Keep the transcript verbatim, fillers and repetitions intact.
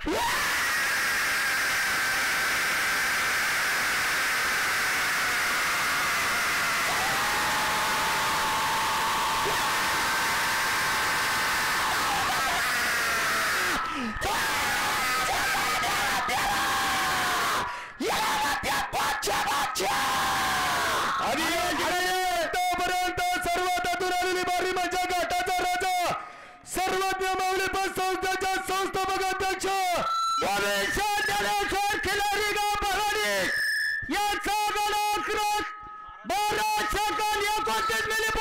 सर्वज्ञ मौलिक संस्थेच्या संस्थापक अध्यक्ष खिलारी गाव पहाडी याचा गणक बारा सेकंद एकोणतीस मिली